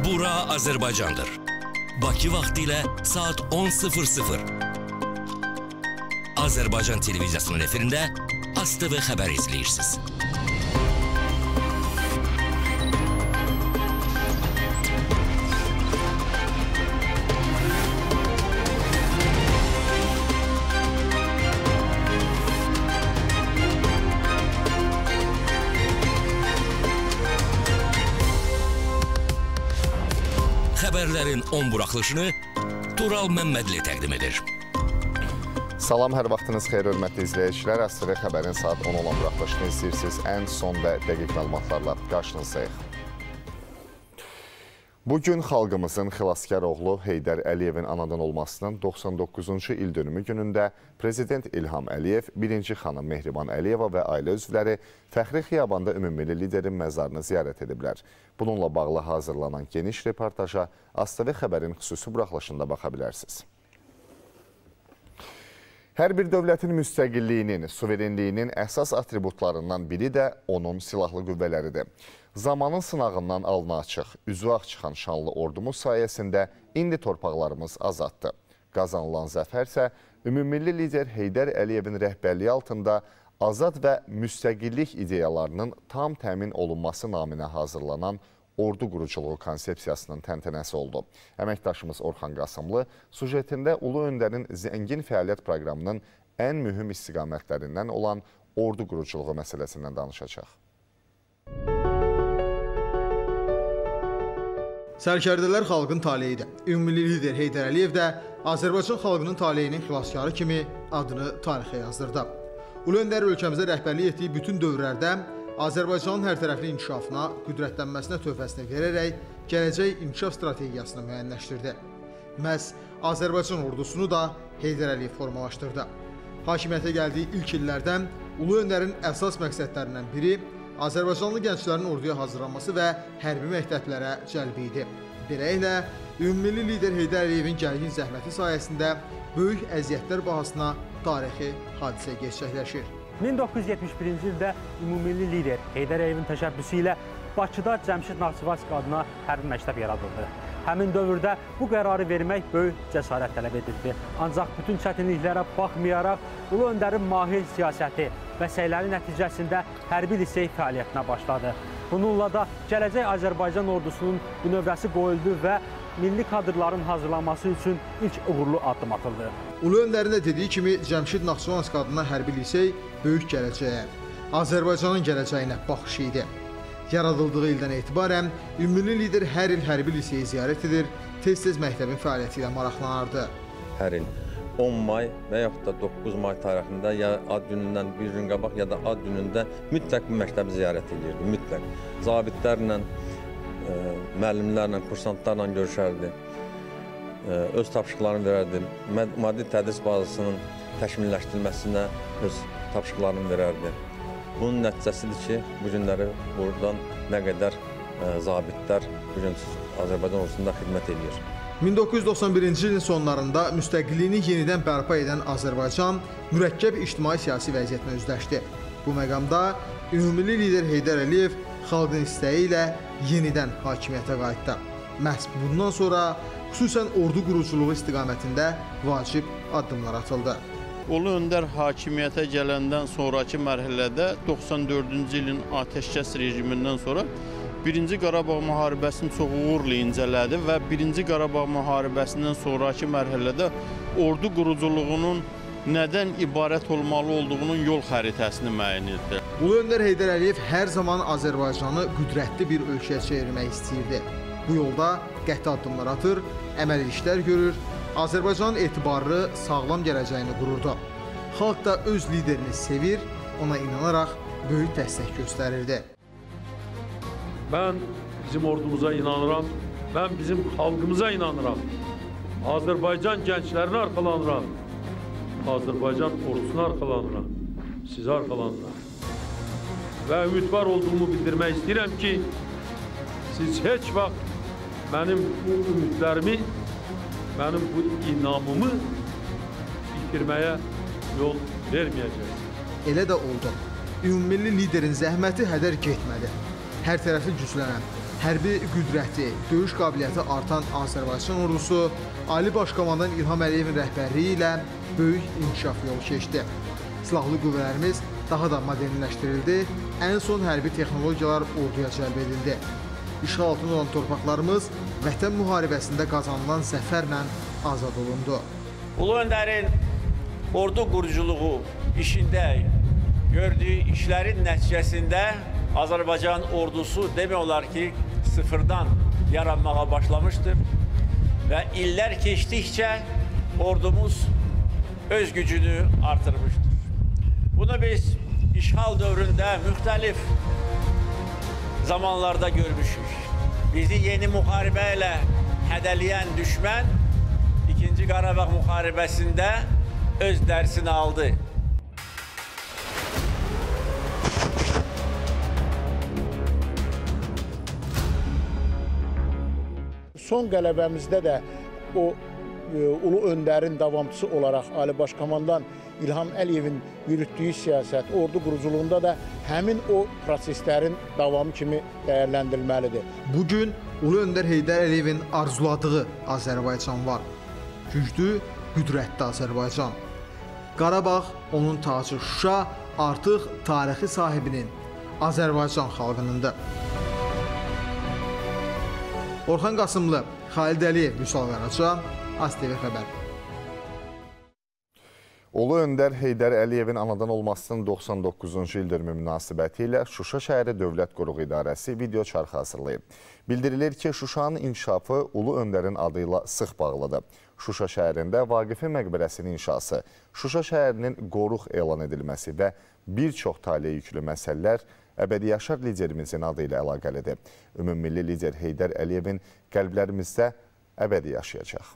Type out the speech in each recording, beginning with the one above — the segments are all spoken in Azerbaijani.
Bura Azərbaycandır. Bakı vaxtı ilə saat 10:00. Azərbaycan televiziyasının efirində ASTV xəbər izləyirsiniz. Xəbərlərin 10 buraxılışını Tural Məmmədli təqdim edir. Salam, hər vaxtınız xeyir, hörmətli izləyicilər. ASTV xəbərin saat 10 olan buraxılışını izləyirsiniz. Ən son və dəqiq məlumatlarla qarşınızdayıq. Bugün xalqımızın xilaskar oğlu Heydər Əliyevin anadan olmasının 99-cu il dönümü günündə Prezident İlham Əliyev, birinci xanım Mehriban Əliyeva və ailə üzvləri Fəxri Xiyabanda ümummilli liderin məzarını ziyarət ediblər. Bununla bağlı hazırlanan geniş reportaja ASTV xəbərin xüsusi buraxılışında baxa bilərsiniz. Hər bir dövlətin müstəqilliyinin, suverenliyinin əsas atributlarından biri də onun silahlı qüvvələridir. Zamanın sınağından alnı açıq, üzü ağ çıxan şanlı ordumuz sayəsində indi torpaqlarımız azaddır. Qazanılan zəfər isə ümummilli lider Heydər Əliyevin rəhbərliyi altında azad və müstəqillik ideyalarının tam təmin olunması naminə hazırlanan ordu quruculuğu konsepsiyasının təntənəsi oldu. Əməkdaşımız Orxan Qasımlı sujetində Ulu Öndərin zəngin fəaliyyət proqramının ən mühüm istiqamətlərindən olan ordu quruculuğu məsələsindən danışacaq. Sərkərdələr xalqın taleyidir. Ümummilli lider Heydər Əliyev də Azərbaycan xalqının taleyinin xilaskarı kimi adını tarixə yazdırdı. Ulu Öndər ölkəmizə rəhbərlik etdiyi bütün dövrlərdə Azərbaycanın hər tərəfli inkişafına, qüdrətlənməsinə töhfəsini verərək gələcək inkişaf strategiyasını müəyyənləşdirdi. Məhz Azərbaycan ordusunu da Heydər Əliyev formalaşdırdı. Hakimiyyətə gəldiyi ilk illərdən Ulu Öndərin əsas məqsədlərindən biri Azərbaycanlı gənclərin orduya hazırlanması və hərbi məktəblərə cəlbi idi. Beləliklə, ümummilli lider Heydər Əliyevin gərgin zəhməti sayəsində böyük əziyyətlər bahasına tarixi hadisə gerçəkləşir. 1971-ci ildə ümummilli lider Heydər Əliyevin təşəbbüsü ilə Bakıda Cəmşid Naxçıvanski adına hərbi məktəb yaradıldı. Həmin dövrdə bu qərarı vermək böyük cəsarət tələb edirdi. Ancaq bütün çətinliklərə baxmayaraq Ulu Öndərin mahir siyasəti və səyləri nəticəsində hərbi lisey fəaliyyətinə başladı. Bununla da gələcək Azərbaycan ordusunun bünövrəsi qoyuldu və milli kadrların hazırlanması üçün ilk uğurlu addım atıldı. Ulu Öndərin də dediyi kimi Cəmşid Naxçıvanski adına hərbi lisey böyük gələcəyə, Azərbaycanın gələcəyinə baxış idi. Yaradıldığı ildən etibarən ümummilli lider hər il hərbi liseyi ziyarət edir, tez-tez məktəbin fəaliyyəti ilə maraqlanardı. Hər il 10 may və yaxud da 9 may tarixində ya ad günündən bir gün qabaq ya da ad günündə mütləq bu məktəbi ziyarət edirdi, mütləq. Zabitlərlə, müəllimlərlə, kursantlarla görüşərdi, öz tapşırıqlarını verərdi, maddi tədris bazasının təkmilləşdirilməsinə öz tapşırıqlarını verərdi. Bunun nəticəsidir ki, bu günləri buradan nə qədər zabitlər bugün Azərbaycan ordusunda xidmət edir. 1991-ci ilin sonlarında müstəqilliyini yenidən bərpa edən Azərbaycan mürəkkəb ictimai-siyasi vəziyyətlə üzləşdi. Bu məqamda ümummilli lider Heydər Əliyev xalqın istəyi ilə yenidən hakimiyyətə qayıtdı. Məhz bundan sonra xüsusən ordu quruculuğu istiqamətində vacib addımlar atıldı. Ulu Öndər hakimiyyətə gələndən sonraki mərhələdə 94-cü ilin atəşkəs rejimindən sonra 1-ci Qarabağ müharibəsini çox uğurla incələdi və 1-ci Qarabağ müharibəsindən sonraki mərhələdə ordu quruculuğunun nədən ibarət olmalı olduğunun yol xəritəsini müəyyən etdi. Ulu Öndər Heydər Əliyev hər zaman Azərbaycanı qüdrətli bir ölkəyə çevirmək istəyirdi. Bu yolda qəti addımlar atır, əməli işlər görür, Azərbaycanın etibarlı, sağlam gələcəyini qururdu. Xalq da öz liderini sevir, ona inanaraq böyük dəstək göstərirdi. Mən bizim ordumuza inanıram, mən bizim xalqımıza inanıram. Azərbaycan gənclərinə arxalanıram, Azərbaycan ordusuna arxalanıram, sizə arxalanıram. Və ümidvar olduğumu bildirmək istəyirəm ki, siz heç vaxt mənim bu ümidlərimi, mənim bu inamımı itirməyə yol verməyəcək. Elə də oldu. Ümummilli liderin zəhməti hədər getmədi. Hər tərəfi güclənən, hərbi qüdrəti, döyüş qabiliyyəti artan Azərbaycan ordusu Ali Baş Komandan İlham Əliyevin rəhbərliyi ilə böyük inkişaf yolu keçdi. Silahlı qüvvələrimiz daha da modernləşdirildi, ən son hərbi texnologiyalar orduya cəlb edildi. İşğal altında olan torpaqlarımız Vətən müharibəsində qazanılan zəfərlə azad olundu. Ulu Öndərin ordu quruculuğu işində gördüyü işlərin nəticəsində Azərbaycan ordusu demək olar ki, sıfırdan yaranmağa başlamışdır və illər keçdikcə ordumuz öz gücünü artırmışdır. Bunu biz işğal dövründə müxtəlif zamanlarda görmüşük. Bizi yeni müharibə ilə hədələyən düşmən İkinci Qarabağ müharibəsində öz dərsini aldı. Son qələbəmizdə də o Ulu Öndərin davamçısı olaraq Ali Baş Komandan İlham Əliyevin yürütdüyü siyasət, ordu quruculuğunda da həmin o proseslərin davamı kimi dəyərləndirilməlidir. Bugün Ulu Öndər Heydər Əliyevin arzuladığı Azərbaycan var. Güclü, qüdrətli Azərbaycan. Qarabağ, onun tacı Şuşa artıq tarixi sahibinin, Azərbaycan xalqınındır. Orxan Qasımlı, Xalid Əliyev, Vüsal Qaraca, ASTV Xəbər. Ulu Öndər Heydər Əliyevin anadan olmasının 99-cu ildönümü münasibəti ilə Şuşa şəhəri Dövlət Qoruğu İdarəsi video çarxı hazırlayıb. Bildirilir ki, Şuşanın inkişafı Ulu Öndərin adı ilə sıx bağlıdır. Şuşa şəhərində Vaqifin məqbərəsinin inşası, Şuşa şəhərinin qoruq elan edilməsi və bir çox taliyə yüklü məsələlər əbədi yaşar liderimizin adı ilə əlaqəlidir. Ümummilli lider Heydər Əliyevin qəlblərimizdə əbədi yaşayacaq.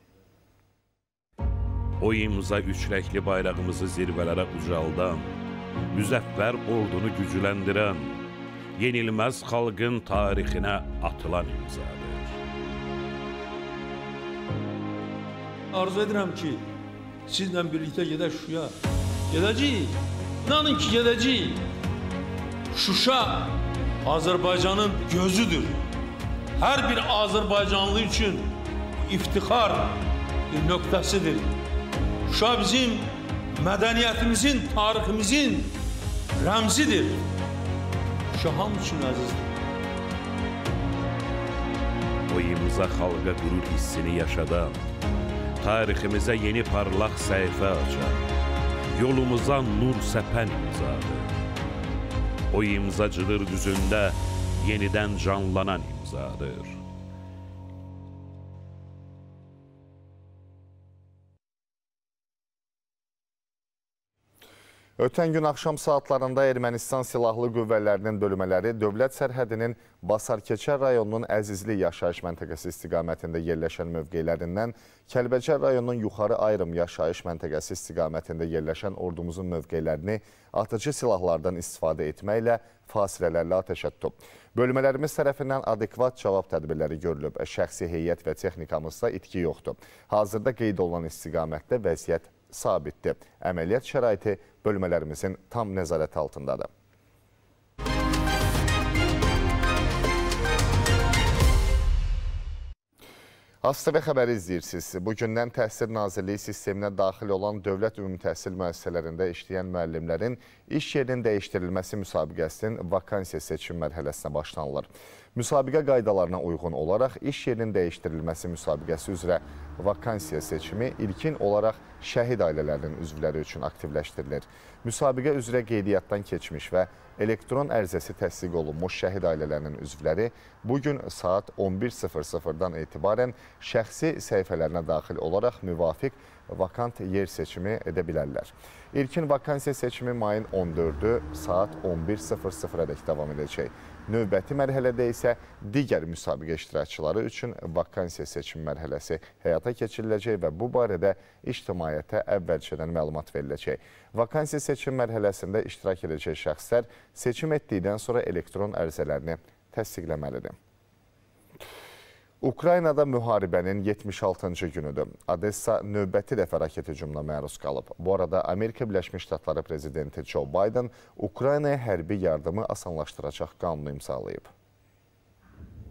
O imza üçrəkli bayrağımızı zirvələrə ucaldan, müzəffər ordunu gücləndirən, yenilməz xalqın tarixinə atılan imzadır. Arzu edirəm ki, sizlə birlikdə gedək Şuşaya. Gedəcəyik, inanın ki, gedəcəyik. Şuşa Azərbaycanın gözüdür. Hər bir Azərbaycanlı üçün iftixar bir nöqtəsidir. Şuşa bizim mədəniyyətimizin, tariximizin rəmzidir. Şuşa hamı üçün əzizdir. O imza xalqa qürur hissini yaşadan, tariximizə yeni parlaq səhifə açan, yolumuza nur səpən imzadır. O imza cıdır düzündə yenidən canlanan imzadır. Ötən gün axşam saatlarında Ermənistan Silahlı Qüvvələrinin bölmələri dövlət sərhədinin Basarkeçər rayonunun Əzizli yaşayış məntəqəsi istiqamətində yerləşən mövqelərindən Kəlbəcər rayonunun Yuxarı Ayrım yaşayış məntəqəsi istiqamətində yerləşən ordumuzun mövqelərini atıcı silahlardan istifadə etməklə fasilələrlə atəşə tutub. Bölmələrimiz tərəfindən adekvat cavab tədbirləri görülüb. Şəxsi heyət və texnikamızda itki yoxdur. Hazırda qeyd olunan istiqamətdə vəziyyət sabitdir. Əməliyyat şəraiti bölmələrimizin tam nəzarət altındadır. ASTV xəbəri izləyirsiniz. Bugündən Təhsil Nazirliyi sisteminə daxil olan dövlət ümumi təhsil müəssisələrində işləyən müəllimlərin iş yerinin dəyişdirilməsi müsabiqəsinin vakansiya seçim mərhələsinə başlanılır. Müsabiqə qaydalarına uyğun olaraq iş yerinin dəyişdirilməsi müsabiqəsi üzrə vakansiya seçimi ilkin olaraq şəhid ailələrinin üzvləri üçün aktivləşdirilir. Müsabiqə üzrə qeydiyyatdan keçmiş və elektron ərizəsi təsdiq olunmuş şəhid ailələrinin üzvləri bugün saat 11:00-dan etibarən şəxsi səhifələrinə daxil olaraq müvafiq vakant yer seçimi edə bilərlər. İlkin vakansiya seçimi mayın 14-ü saat 11:00-dək davam edəcək. Növbəti mərhələdə isə digər müsabiqə iştirakçıları üçün vakansiya seçim mərhələsi həyata keçiriləcək və bu barədə ictimaiyyətə əvvəlcədən məlumat veriləcək. Vakansiya seçim mərhələsində iştirak edəcək şəxslər seçim etdikdən sonra elektron ərizələrini təsdiqləməlidir. Ukraynada müharibənin 76-cı günüdür. Odessa növbəti dəfə raket hücumuna məruz qalıb. Bu arada Amerika Birləşmiş Ştatları prezidenti Joe Biden Ukraynaya hərbi yardımı asanlaşdıracaq qanunu imzalayıb.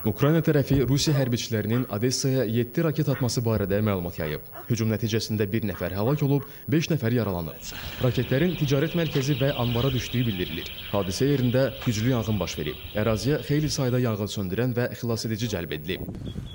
Ukrayna tərəfi Rusiya hərbiçilərinin Odessaya 7 raket atması barədə məlumat yayıb. Hücum nəticəsində 1 nəfər həlak olub, 5 nəfər yaralanıb. Raketlərin ticarət mərkəzi və anbara düşdüyü bildirilir. Hadisə yerində güclü yanğın baş verib. Əraziyə xeyli sayda yanğın söndürən və xilasedici cəlb edilib.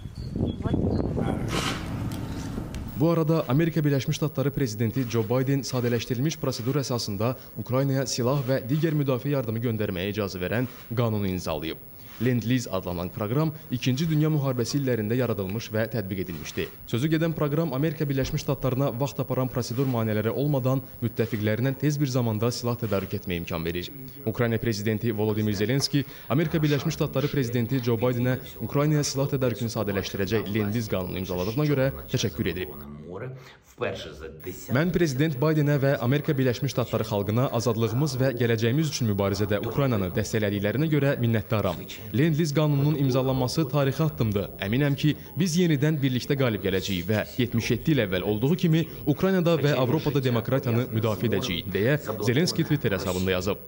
Bu arada Amerika Birləşmiş Ştatları prezidenti Joe Biden sadələşdirilmiş prosedur əsasında Ukraynaya silah və digər müdafiə yardımı göndərməyə icazə verən qanunu imzalayıb. Lend-Lease adlanan proqram 2-ci Dünya müharibəsi illərində yaradılmış və tətbiq edilmişdi. Sözü gedən proqram Amerika Birləşmiş Ştatlarına vaxt aparan prosedur maneələri olmadan müttəfiqlərindən tez bir zamanda silah tədarük etməyə imkan verir. Ukrayna prezidenti Volodymyr Zelenski Amerika Birləşmiş Ştatları prezidenti Joe Bidenə Ukraynaya silah tədarükünü sadələşdirəcək Lend-Lease qanunu imzaladığına görə təşəkkür edib. Mən prezident Bidenə və Amerika Birləşmiş Ştatları xalqına azadlığımız və gələcəyimiz üçün mübarizədə Ukraynanı dəstəklədiklərinə görə minnətdaram. Lend-Lease qanununun imzalanması tarixi addımdır. Əminəm ki, biz yenidən birlikdə qalib gələcəyik və 77 il əvvəl olduğu kimi Ukraynada və Avropada demokratiyanı müdafiə edəcəyik, deyə Zelenski Twitter hesabında yazıb.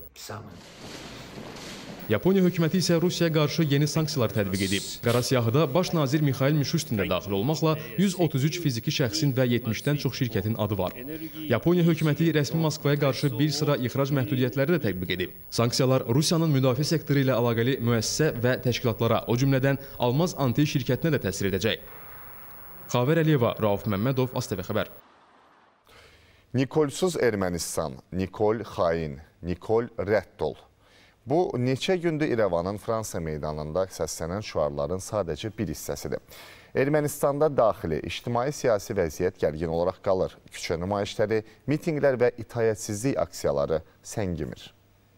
Yaponiya hökuməti isə Rusiyaya qarşı yeni sanksiyalar tətbiq edib. Qara siyahıda baş nazir Mikhail Mishustin də daxil olmaqla 133 fiziki şəxsin və 70-dən çox şirkətin adı var. Yaponiya hökuməti rəsmi Moskvaya qarşı bir sıra ixrac məhdudiyyətləri də tətbiq edib. Sanksiyalar Rusiyanın müdafiə sektoru ilə əlaqəli müəssisə və təşkilatlara, o cümlədən Almaz Anti şirkətinə də təsir edəcək. Xavər Əliyeva, Rauf Məmmədov, ASTV xəbər. Nikolsuz Ermənistan, Nikol xain, Nikol rədd ol. Bu, neçə gündür İrəvanın Fransa meydanında səslənən şüarların sadəcə bir hissəsidir. Ermənistanda daxili, ictimai-siyasi vəziyyət gərgin olaraq qalır. Küçə nümayişləri, mitinqlər və itaətsizlik aksiyaları səngimir.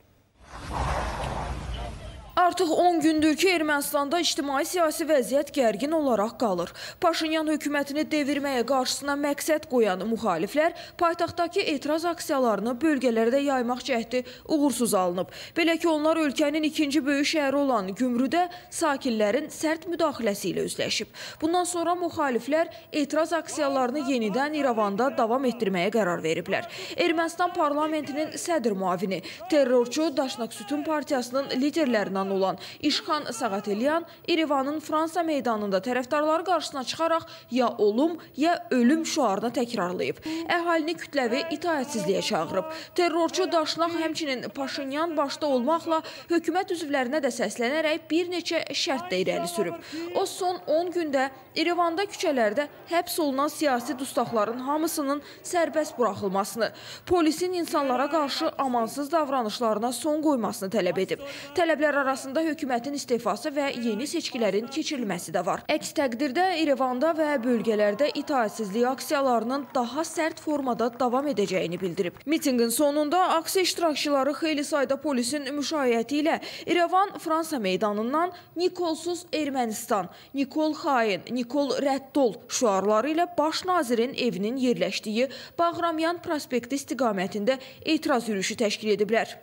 Artıq 10 gündür ki, Ermənistanda ictimai-siyasi vəziyyət gərgin olaraq qalır. Paşinyan hökumətini devirməyə qarşısına məqsəd qoyan müxaliflər paytaxtdakı etiraz aksiyalarını bölgələrdə yaymaq cəhdi uğursuz alınıb. Belə ki, onlar ölkənin ikinci böyük şəhəri olan Gümrüdə sakinlərin sərt müdaxiləsi ilə üzləşib. Bundan sonra müxaliflər etiraz aksiyalarını yenidən İrəvanda davam etdirməyə qərar veriblər. Ermənistan parlamentinin sədr müavini, terrorçu Daşnak Sütun partiyasının liderlərindən olan İşxan Sağatelyan İrəvanın Fransa meydanında tərəfdarları qarşısına çıxaraq ya olum, ya ölüm şüarını təkrarlayıb. Əhalini kütləvi itaətsizliyə çağırıb. Terrorçu Daşnak həmçinin Paşinyan başda olmaqla hökumət üzvlərinə də səslənərək bir neçə şərt də irəli sürüb. O son 10 gündə İrəvanda küçələrdə həbs olunan siyasi dustaqların hamısının sərbəst buraxılmasını, polisin insanlara qarşı amansız davranışlarına son qoymasını tələb edib. Tələblər arasında hökumətin istifası və yeni seçkilərin keçirilməsi də var. Əks təqdirdə İrəvanda və bölgələrdə itaətsizlik aksiyalarının daha sərt formada davam edəcəyini bildirib. Mitinqin sonunda aksiya iştirakçıları xeyli sayda polisin müşayiəti ilə İrəvan Fransa meydanından Nikolsuz Ermənistan, Nikol xain, Nikol rədd ol şüarları ilə baş nazirin evinin yerləşdiyi Bağramyan prospekti istiqamətində etiraz yürüyüşü təşkil ediblər.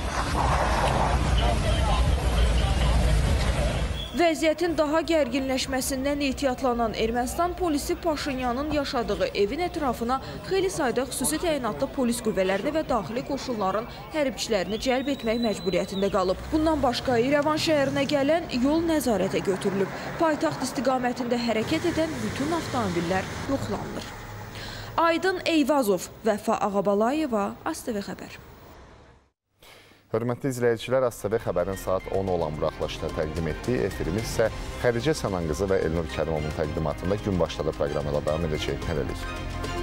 Vəziyyətin daha gərginləşməsindən ehtiyatlanan Ermənistan polisi Paşinyanın yaşadığı evin ətrafına xeyli sayda xüsusi təyinatlı polis qüvvələrini və daxili qoşunların hərbçilərini cəlb etmək məcburiyyətində qalıb. Bundan başqa İrəvan şəhərinə gələn yol nəzarətə götürülüb. Paytaxt istiqamətində hərəkət edən bütün avtomobillər yoxlanılır. Aydın Eyvazov, Vəfa Ağabalayeva, ASTV xəbər. Hörmətli izləyicilər, ASTV xəbərin saat 10 olan buraxılışını təqdim etdiyi efirimiz isə Xədicə Sananqızı və Elnur Kərimovun təqdimatında gün başladı proqramıyla davam edəcək. Hələlik.